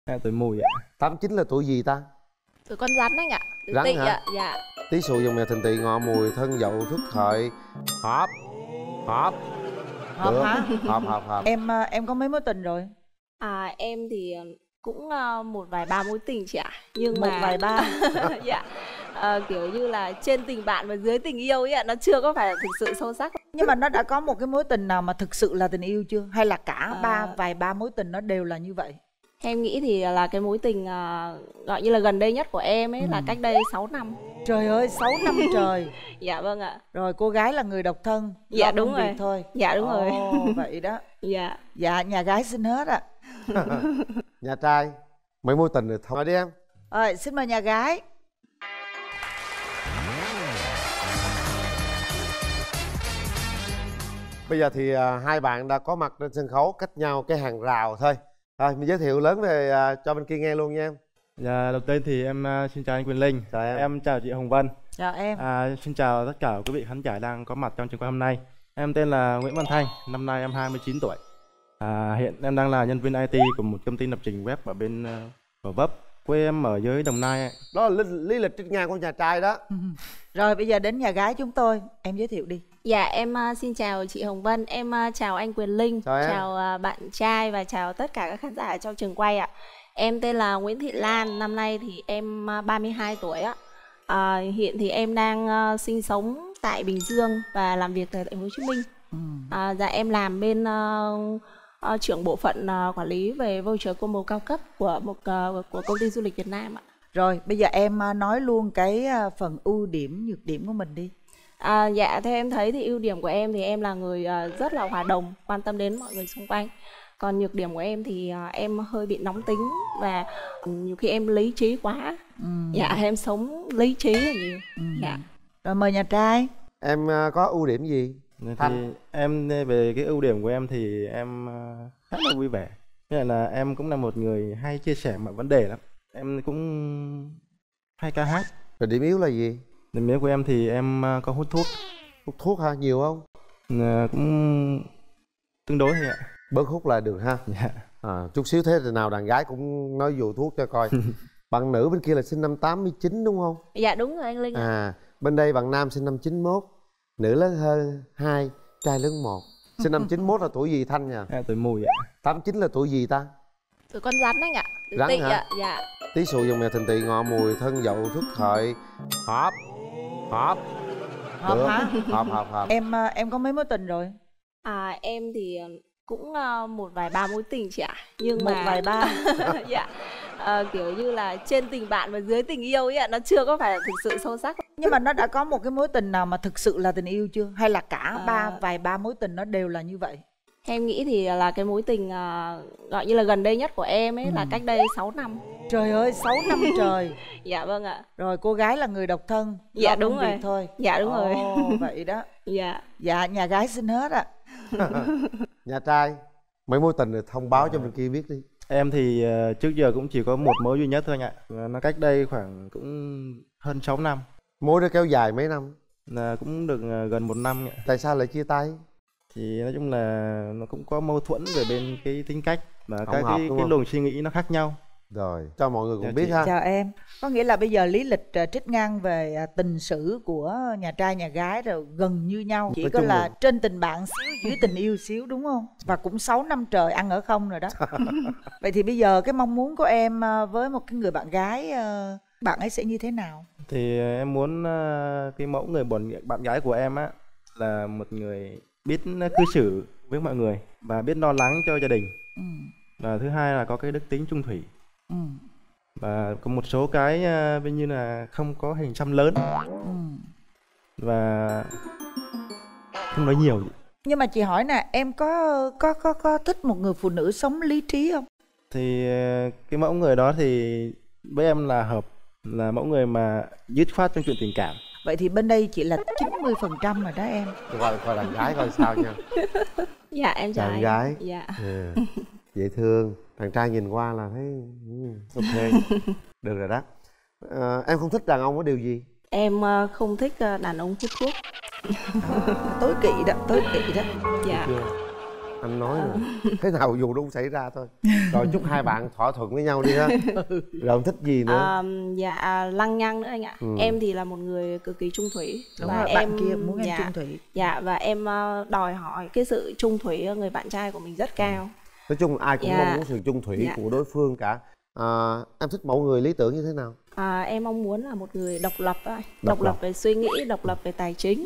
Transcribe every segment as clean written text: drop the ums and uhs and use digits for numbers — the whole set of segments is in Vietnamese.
Tuổi Mùi ạ. 89 là tuổi gì ta? Tuổi con rắn anh ạ. Tuổi Rắn Tỵ hả? ạ. Dạ. Tý Sửu Dậu Mèo Thìn Tỵ Ngọ Mùi Thân Dậu Tuất Hợi. Hợp. Hợp. Hợp Được. hả? Hợp. Em có mấy mối tình rồi? Em thì cũng một vài ba mối tình chị ạ. Nhưng Một mà vài ba. dạ. Kiểu như là trên tình bạn và dưới tình yêu ấy ạ, nó chưa có phải là thực sự sâu sắc. Nhưng mà nó đã có một cái mối tình nào mà thực sự là tình yêu chưa? Hay là cả vài ba mối tình nó đều là như vậy? Em nghĩ thì là cái mối tình gọi như là gần đây nhất của em ấy là cách đây 6 năm. Trời ơi, 6 năm trời. Dạ vâng ạ. Rồi cô gái là người độc thân. Dạ lo đúng công việc rồi. thôi. Dạ đúng rồi. Vậy đó. Dạ. Dạ, nhà gái xin hết ạ. Nhà trai mấy mối tình rồi thôi. Nói đi em. Rồi, xin mời nhà gái. Bây giờ thì hai bạn đã có mặt trên sân khấu, cách nhau cái hàng rào thôi. Rồi mình giới thiệu lớn về cho bên kia nghe luôn nha em. Dạ, đầu tiên thì em xin chào anh Quyền Linh. Chào em. Em chào chị Hồng Vân. Chào em. Xin chào tất cả quý vị khán giả đang có mặt trong trường quay hôm nay. Em tên là Nguyễn Văn Thanh, năm nay em 29 tuổi. Hiện em đang là nhân viên IT của một công ty lập trình web ở bên Gò Vấp. Quê em ở dưới Đồng Nai. Đó là lý lịch trích ngang của nhà trai đó. Rồi bây giờ đến nhà gái chúng tôi. Em giới thiệu đi. Dạ em xin chào chị Hồng Vân, em chào anh Quyền Linh, chào, chào bạn trai và chào tất cả các khán giả trong trường quay ạ. Em tên là Nguyễn Thị Lan, năm nay thì em 32 tuổi ạ. Hiện thì em đang sinh sống tại Bình Dương và làm việc tại thành phố Hồ Chí Minh. Dạ em làm bên trưởng bộ phận quản lý về voucher combo cao cấp của của công ty du lịch Việt Nam ạ. Rồi bây giờ em nói luôn cái phần ưu điểm, nhược điểm của mình đi. Dạ theo em thấy thì ưu điểm của em thì em là người rất là hòa đồng, quan tâm đến mọi người xung quanh. Còn nhược điểm của em thì em hơi bị nóng tính và nhiều khi em lý trí quá. Dạ em sống lý trí là nhiều. Dạ. Rồi mời nhà trai. Em có ưu điểm gì? Thì em về cái ưu điểm của em thì em khá là vui vẻ. Nghĩa là em cũng là một người hay chia sẻ mọi vấn đề lắm. Em cũng hay ca hát. Rồi điểm yếu là gì? Điểm yếu của em thì em có hút thuốc. Hút thuốc hả? Nhiều không? Cũng tương đối thôi ạ. Bớt hút là được ha. Dạ. Chút xíu thế thì nào đàn gái cũng nói vụ thuốc cho coi. Bạn nữ bên kia là sinh năm 89 đúng không? Dạ đúng rồi anh Linh. Bên đây bạn nam sinh năm 91. Nữ lớn hơn 2, trai lớn 1. Sinh năm 91 là tuổi gì Thanh nha? Tuổi Mùi ạ. 89 là tuổi gì ta? Tuổi con rắn anh ạ. Tuổi Rắn Tỵ hả? ạ. Dạ. Tý Sửu Dậu Mèo Thìn Tỵ Ngọ Mùi Thân Dậu Tuất Hợi. Hợp. Hợp Được. hả? Hợp. Em có mấy mối tình rồi? Em thì cũng một vài ba mối tình chị ạ. Nhưng Một mà vài ba. dạ. Kiểu như là trên tình bạn và dưới tình yêu ấy ạ, nó chưa có phải là thực sự sâu sắc. Nhưng mà nó đã có một cái mối tình nào mà thực sự là tình yêu chưa? Hay là cả vài ba mối tình nó đều là như vậy? Em nghĩ thì là cái mối tình gọi như là gần đây nhất của em ấy là cách đây 6 năm. Trời ơi, 6 năm trời. Dạ vâng ạ. Rồi cô gái là người độc thân. Dạ lo đúng công rồi. việc thôi. Dạ đúng rồi. Vậy đó. Dạ. Dạ, nhà gái xin hết ạ. Nhà trai mấy mối tình rồi thông báo cho bên kia biết đi. Em thì trước giờ cũng chỉ có một mối duy nhất thôi anh ạ. Nó cách đây khoảng cũng hơn 6 năm. Mối đó kéo dài mấy năm? Là cũng được gần 1 năm ạ. Tại sao lại chia tay? Thì nói chung là nó cũng có mâu thuẫn về bên cái tính cách và Không các hợp, cái đúng không? luồng suy nghĩ nó khác nhau. Rồi, cho mọi người cùng Chào biết chị. ha. Chào em. Có nghĩa là bây giờ lý lịch trích ngang về tình sử của nhà trai nhà gái rồi gần như nhau. Chỉ Nói có chung là là- trên tình bạn xíu, dưới tình yêu xíu đúng không? Và cũng 6 năm trời ăn ở không rồi đó. Vậy thì bây giờ cái mong muốn của em với một cái người bạn gái, bạn ấy sẽ như thế nào? Thì em muốn cái mẫu người bạn gái của em á là một người biết cư xử với mọi người và biết lo lắng cho gia đình. Và thứ hai là có cái đức tính trung thủy. Và có một số cái ví như là không có hình xăm lớn và không nói nhiều. Nhưng mà chị hỏi nè, em có thích một người phụ nữ sống lý trí không? Thì cái mẫu người đó thì với em là hợp, là mẫu người mà dứt khoát trong chuyện tình cảm. Vậy thì bên đây chỉ là 90% rồi đó em. Coi đàn gái coi sao nha. Dạ em chào Đàn anh. gái. Dạ. Dễ thương. Đàn trai nhìn qua là thấy ok. Được rồi đó. Em không thích đàn ông có điều gì? Em không thích đàn ông hút thuốc. Tối kỵ đó, tối kỵ đó. Dạ. anh nói rồi, thế nào dù đâu xảy ra thôi. Rồi chúc hai bạn thỏa thuận với nhau đi ha. Rồi ông thích gì nữa? Dạ lăng nhăng nữa anh ạ. Em thì là một người cực kỳ trung thủy. Đúng và rồi, bạn kia muốn em trung thủy. Dạ, và em đòi hỏi cái sự trung thủy ở người bạn trai của mình rất cao. Nói chung ai cũng mong muốn sự trung thủy của đối phương cả. Em thích mẫu người lý tưởng như thế nào? Em mong muốn là một người độc lập thôi. Độc lập về suy nghĩ, độc lập về tài chính.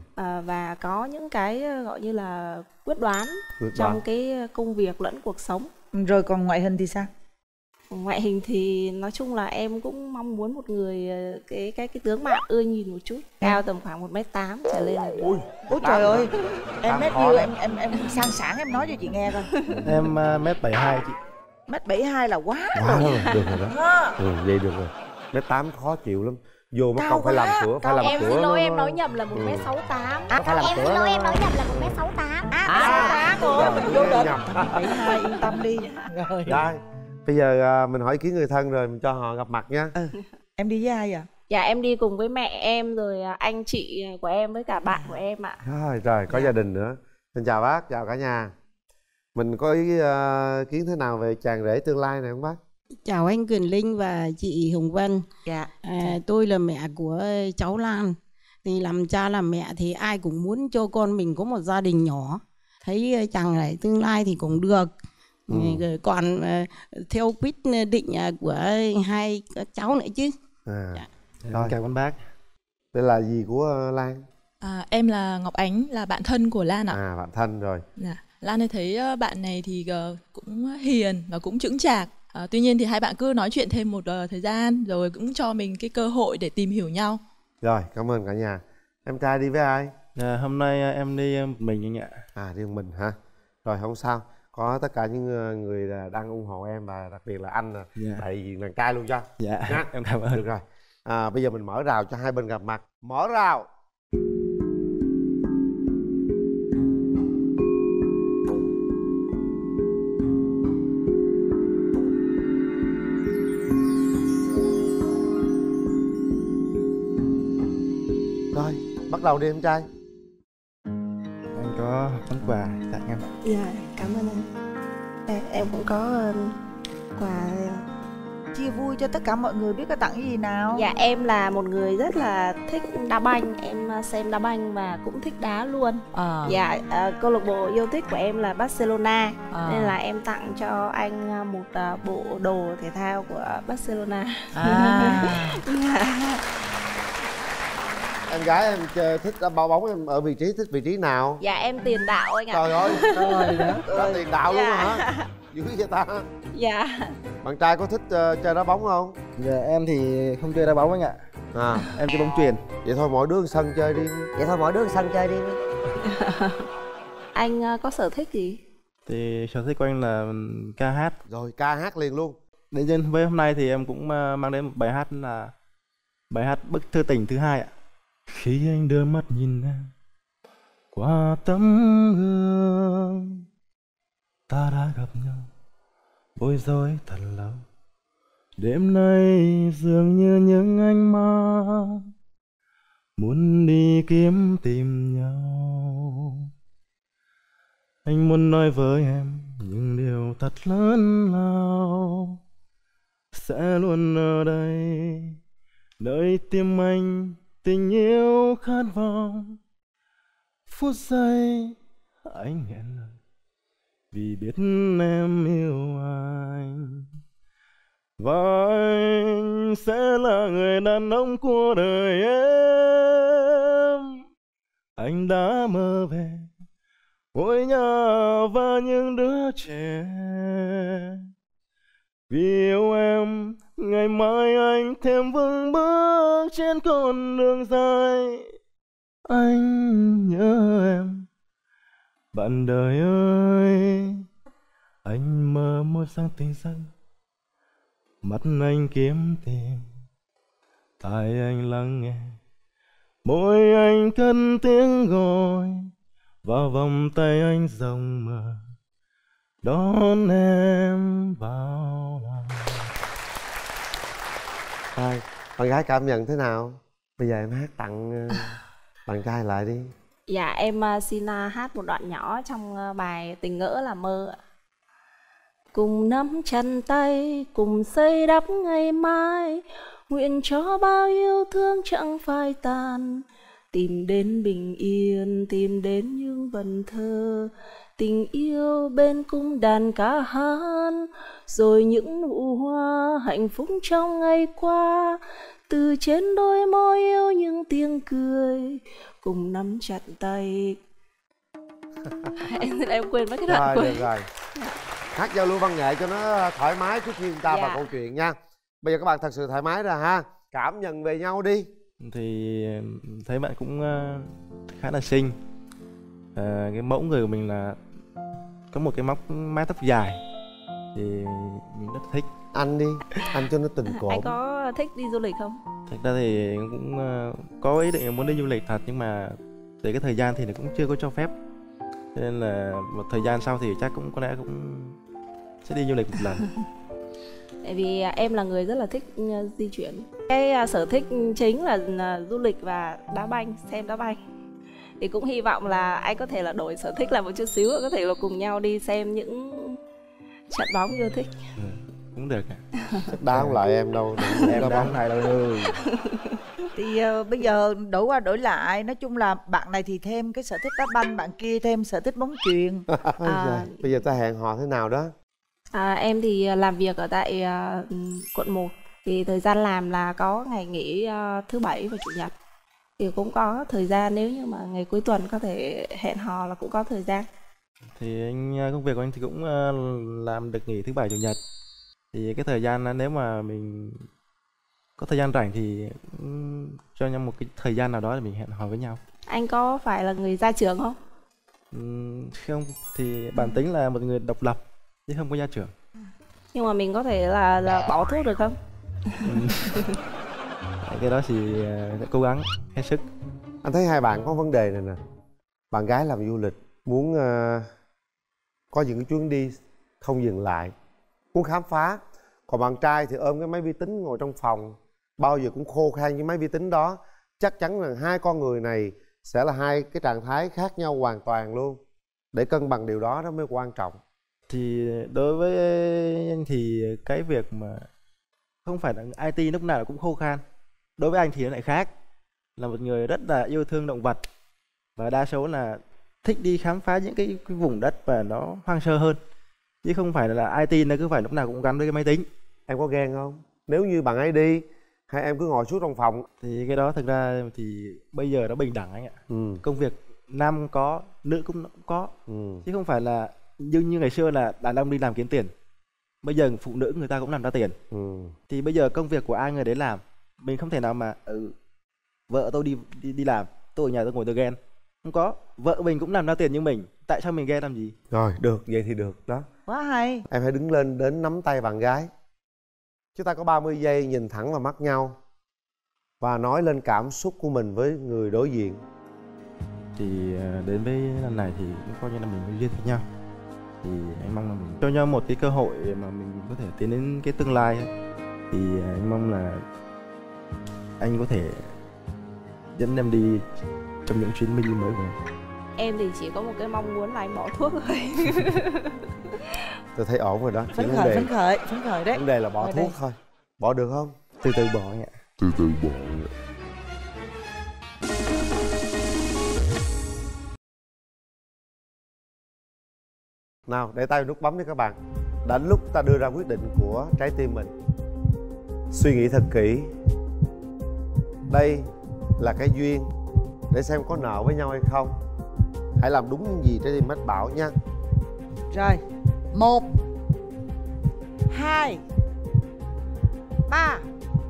Và có những cái gọi như là quyết đoán trong cái công việc lẫn cuộc sống. Rồi còn ngoại hình thì sao? Ngoại hình thì nói chung là em cũng mong muốn một người cái tướng mạo ưa nhìn một chút, cao tầm khoảng 1m8 trở lên là được. Ôi trời ơi, em mét nhiêu, em sang sảng em nói cho chị nghe coi. Em 1m72 chị. 1m72 là quá Quá rồi. rồi, được rồi đó. Vậy được rồi. 1m8 khó chịu lắm. Vô mất công phải làm cửa, phải làm cửa. Em xin lỗi, em nói nhầm là 1m68. Em xin lỗi, em nói nhầm là 1m68. 1m68 rồi, mình vô đợt 1m72, yên tâm đi. Rồi. Đây, bây giờ mình hỏi ý kiến người thân rồi mình cho họ gặp mặt nha. Em đi với ai vậy? Dạ em đi cùng với mẹ em, rồi anh chị của em với cả bạn của em ạ. Rồi, có gia đình nữa. Xin chào bác, chào cả nhà. Mình có ý kiến thế nào về chàng rể tương lai này không bác? Chào anh Quyền Linh và chị Hồng Vân. Dạ. Tôi là mẹ của cháu Lan. Thì làm cha làm mẹ thì ai cũng muốn cho con mình có một gia đình nhỏ. Thấy chàng rể tương lai thì cũng được. Còn theo quyết định của hai các cháu nữa chứ. Dạ. Rồi, cảm ơn bác. Đây là gì của Lan? Em là Ngọc Ánh, là bạn thân của Lan ạ. Bạn thân rồi. Dạ. Lan thấy bạn này thì cũng hiền và cũng chững chạc. Tuy nhiên thì hai bạn cứ nói chuyện thêm một thời gian rồi cũng cho mình cái cơ hội để tìm hiểu nhau. Rồi, cảm ơn cả nhà. Em trai đi với ai? Hôm nay em đi một mình anh ạ. Đi một mình hả? Rồi không sao. Có tất cả những người đang ủng hộ em và đặc biệt là anh đại diện đàn trai luôn cho. Dạ, nha. em cảm ơn. Được rồi. Bây giờ mình mở rào cho hai bên gặp mặt. Mở rào. Rồi, bắt đầu đi em trai. Anh có món quà tặng em. Dạ, cảm ơn anh. Em cũng có quà. Chia vui cho tất cả mọi người biết có tặng cái gì nào. Dạ, em là một người rất là thích đá banh. Em xem đá banh và cũng thích đá luôn. Dạ, câu lạc bộ yêu thích của em là Barcelona. Nên là em tặng cho anh một bộ đồ thể thao của Barcelona. Em gái em thích đá bóng, em ở thích vị trí nào? Dạ, em tiền đạo anh ạ. Trời ơi, có tiền đạo luôn hả? Dữ vậy ta. Dạ. Bạn trai có thích chơi đá bóng không? Dạ, em thì không chơi đá bóng anh ạ. Em chơi bóng chuyền. Vậy thôi mỗi đứa sân chơi đi. Anh có sở thích gì? Thì sở thích của anh là ca hát. Rồi ca hát liền luôn. Đến nhân với hôm nay thì em cũng mang đến một bài hát là bài hát Bức Thư Tình thứ hai ạ. Khi anh đưa mắt nhìn em qua tấm gương, ta đã gặp nhau bối rối thật lâu. Đêm nay dường như những ánh mắt muốn đi kiếm tìm nhau. Anh muốn nói với em những điều thật lớn lao, sẽ luôn ở đây nơi tim anh tình yêu khát vọng. Phút giây anh nghẹn lời vì biết em yêu anh, và anh sẽ là người đàn ông của đời em. Anh đã mơ về ngôi nhà và những đứa trẻ, vì yêu em ngày mai anh thêm vững bước trên con đường dài. Anh nhớ em bạn đời ơi. Anh mơ một sáng tình xanh, mắt anh kiếm tìm, tai anh lắng nghe, môi anh cất tiếng gọi, và vòng tay anh rộng mở đón em vào lòng. Bạn gái cảm nhận thế nào? Bây giờ em hát tặng bạn trai lại đi. Dạ em xin hát một đoạn nhỏ trong bài Tình Ngỡ Là Mơ ạ. Cùng nắm chặt tay, cùng xây đắp ngày mai, nguyện cho bao yêu thương chẳng phai tàn. Tìm đến bình yên, tìm đến những vần thơ, tình yêu bên cung đàn ca hát. Rồi những nụ hoa hạnh phúc trong ngày qua, từ trên đôi môi yêu những tiếng cười, cùng nắm chặt tay. em quên mất cái đoạn cuối. Được rồi. Hát giao lưu văn nghệ cho nó thoải mái trước khi chúng ta vào câu chuyện nha. Bây giờ các bạn thật sự thoải mái ra ha. Cảm nhận về nhau đi. Thì thấy bạn cũng khá là xinh. Cái mẫu người của mình là có một cái mái tóc dài thì mình rất thích. Anh đi, anh cho nó tình cộm. Anh có thích đi du lịch không? Thật ra thì cũng có ý định muốn đi du lịch thật, nhưng mà về cái thời gian thì nó cũng chưa có cho phép. Cho nên là một thời gian sau thì chắc cũng có lẽ cũng sẽ đi du lịch một lần. Tại vì em là người rất là thích di chuyển. Cái sở thích chính là du lịch và đá banh, xem đá banh. Thì cũng hy vọng là anh có thể là đổi sở thích lại một chút xíu, có thể là cùng nhau đi xem những trận bóng yêu thích. Cũng được. Chắc đá không lại em đâu. Em đá bóng này đâu. Thì bây giờ đổi qua đổi lại, nói chung là bạn này thì thêm cái sở thích đá banh, bạn kia thêm sở thích bóng chuyền. Bây giờ ta hẹn hò thế nào đó? Em thì làm việc ở tại quận 1. Thì thời gian làm là có ngày nghỉ thứ Bảy và Chủ nhật. Thì cũng có thời gian, nếu như mà ngày cuối tuần có thể hẹn hò là cũng có thời gian. Thì công việc của anh thì cũng làm được nghỉ thứ Bảy Chủ nhật. Thì cái thời gian nếu mà mình có thời gian rảnh thì cho nhau một cái thời gian nào đó để mình hẹn hò với nhau. Anh có phải là người ra trường không? Không, thì bản tính là một người độc lập chứ không có gia trưởng. Nhưng mà mình có thể là bỏ thuốc được không? Cái đó thì sẽ cố gắng hết sức. Anh thấy hai bạn có vấn đề này nè. Bạn gái làm du lịch, muốn có những cái chuyến đi không dừng lại, muốn khám phá. Còn bạn trai thì ôm cái máy vi tính ngồi trong phòng, bao giờ cũng khô khan với máy vi tính đó. Chắc chắn rằng hai con người này sẽ là hai cái trạng thái khác nhau hoàn toàn luôn. Để cân bằng điều đó mới quan trọng. Thì đối với anh thì cái việc mà không phải là IT lúc nào cũng khô khan. Đối với anh thì nó lại khác. Là một người rất là yêu thương động vật, và đa số là thích đi khám phá những cái vùng đất và nó hoang sơ hơn. Chứ không phải là IT nó cứ phải lúc nào cũng gắn với cái máy tính. Em có ghen không? Nếu như bạn ấy đi, hay em cứ ngồi suốt trong phòng? Thì cái đó thực ra thì bây giờ nó bình đẳng anh ạ. Công việc nam cũng có, nữ cũng có. Chứ không phải là như ngày xưa là đàn ông đi làm kiếm tiền. Bây giờ phụ nữ người ta cũng làm ra tiền. Thì bây giờ công việc của ai người đấy làm. Mình không thể nào mà vợ tôi đi làm, tôi ở nhà tôi ngồi tôi ghen. Không có, vợ mình cũng làm ra tiền như mình, tại sao mình ghen làm gì? Rồi, được, vậy thì được đó. Quá hay. Em hãy đứng lên đến nắm tay bạn gái. Chúng ta có 30 giây nhìn thẳng vào mắt nhau và nói lên cảm xúc của mình với người đối diện. Thì đến với lần này thì cũng coi như là mình có duyên với nhau. Thì anh mong là mình cho nhau một cái cơ hội mà mình có thể tiến đến cái tương lai. Thì anh mong là anh có thể dẫn em đi trong những chuyến đi mới của em. Em thì chỉ có một cái mong muốn là anh bỏ thuốc thôi. Tôi thấy ổn rồi đó. Phấn khởi đấy. Vấn đề là bỏ thuốc đây thôi. Bỏ được không? Từ từ bỏ anh ạ. Từ từ bỏ. Nào, để tay nút bấm đi các bạn. Đến lúc ta đưa ra quyết định của trái tim mình. Suy nghĩ thật kỹ. Đây là cái duyên, để xem có nợ với nhau hay không. Hãy làm đúng những gì trái tim mách bảo nha. Rồi, 1 2 3.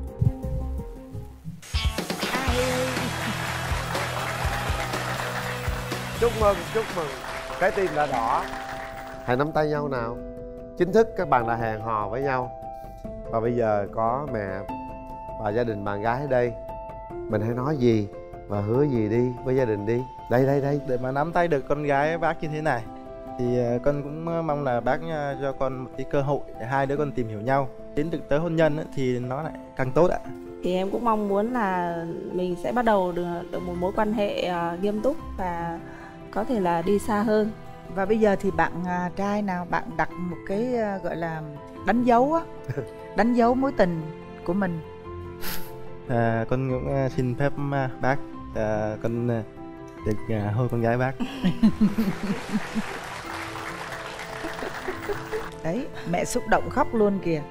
Chúc mừng. Trái tim đã đỏ. Hãy nắm tay nhau nào. Chính thức các bạn đã hẹn hò với nhau. Và bây giờ có mẹ và gia đình bạn gái ở đây. Mình hãy nói gì và hứa gì đi với gia đình đi. Đây. Để mà nắm tay được con gái bác như thế này thì con cũng mong là bác cho con một cái cơ hội để hai đứa con tìm hiểu nhau. Đến được tới hôn nhân thì nó lại càng tốt ạ. Thì em cũng mong muốn là mình sẽ bắt đầu được một mối quan hệ nghiêm túc và có thể là đi xa hơn. Và bây giờ thì bạn trai nào bạn đặt một cái gọi là đánh dấu á, đánh dấu mối tình của mình. Con cũng xin phép bác, con được hôn con gái bác. Đấy, mẹ xúc động khóc luôn kìa.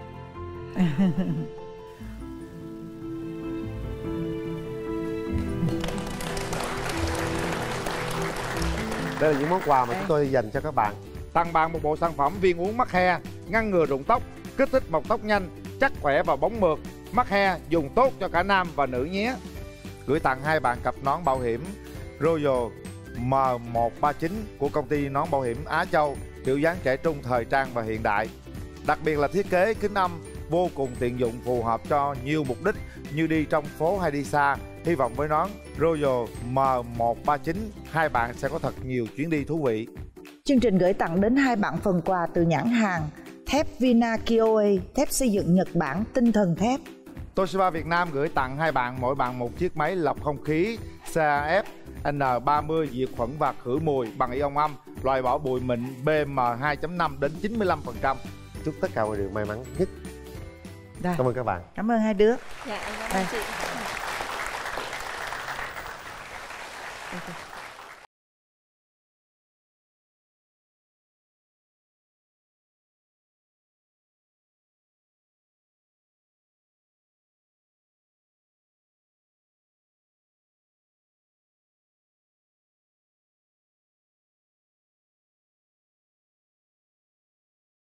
Đây là những món quà mà chúng tôi dành cho các bạn. Tặng bạn một bộ sản phẩm viên uống mắc he, ngăn ngừa rụng tóc, kích thích mọc tóc nhanh, chắc khỏe và bóng mượt. Mắc he dùng tốt cho cả nam và nữ nhé. Gửi tặng hai bạn cặp nón bảo hiểm Royal M139 của công ty nón bảo hiểm Á Châu, kiểu dáng trẻ trung, thời trang và hiện đại. Đặc biệt là thiết kế kính âm vô cùng tiện dụng, phù hợp cho nhiều mục đích như đi trong phố hay đi xa. Hy vọng với nón Royal M139 hai bạn sẽ có thật nhiều chuyến đi thú vị. Chương trình gửi tặng đến hai bạn phần quà từ nhãn hàng thép Vina Kioe, thép xây dựng Nhật Bản tinh thần thép. Toshiba Việt Nam gửi tặng hai bạn mỗi bạn một chiếc máy lọc không khí CAF N30 diệt khuẩn và khử mùi bằng ion âm, loại bỏ bụi mịn PM2.5 đến 95%. Chúc tất cả mọi điều may mắn nhất. Đây. Cảm ơn các bạn. Cảm ơn hai đứa. Dạ, em cảm ơn chị. Okay.